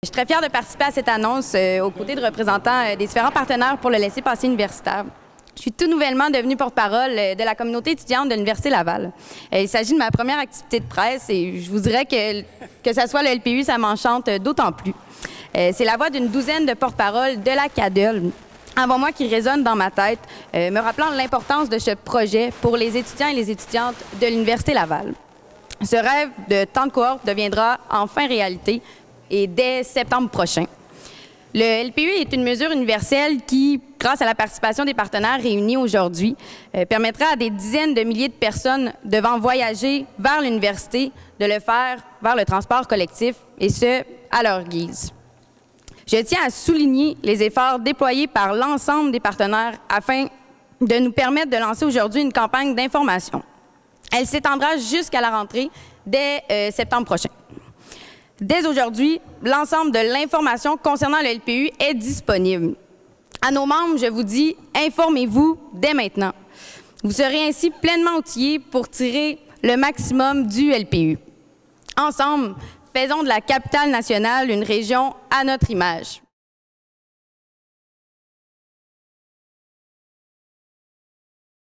Je suis très fière de participer à cette annonce aux côtés de représentants des différents partenaires pour le laissez-passer universitaire. Je suis tout nouvellement devenue porte-parole de la communauté étudiante de l'Université Laval. Il s'agit de ma première activité de presse et je vous dirais que ça soit le LPU, ça m'enchante d'autant plus. C'est la voix d'une douzaine de porte-paroles de la CADEL avant moi qui résonne dans ma tête, me rappelant l'importance de ce projet pour les étudiants et les étudiantes de l'Université Laval. Ce rêve de temps de cohorte deviendra enfin réalité et dès septembre prochain. Le LPU est une mesure universelle qui, grâce à la participation des partenaires réunis aujourd'hui, permettra à des dizaines de milliers de personnes devant voyager vers l'université de le faire vers le transport collectif, et ce, à leur guise. Je tiens à souligner les efforts déployés par l'ensemble des partenaires afin de nous permettre de lancer aujourd'hui une campagne d'information. Elle s'étendra jusqu'à la rentrée dès septembre prochain. Dès aujourd'hui, l'ensemble de l'information concernant le LPU est disponible. À nos membres, je vous dis, informez-vous dès maintenant. Vous serez ainsi pleinement outillés pour tirer le maximum du LPU. Ensemble, faisons de la capitale nationale une région à notre image.